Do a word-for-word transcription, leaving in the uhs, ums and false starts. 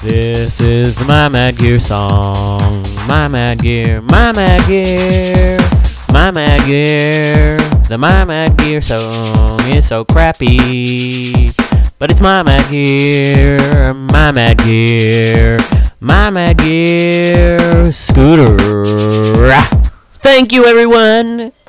This is the My Mad Gear song. My Mad Gear, My Mad Gear, My Mad Gear. The My Mad Gear song is so crappy, but it's My Mad Gear, My Mad Gear, My Mad Gear Scooter. Thank you, everyone.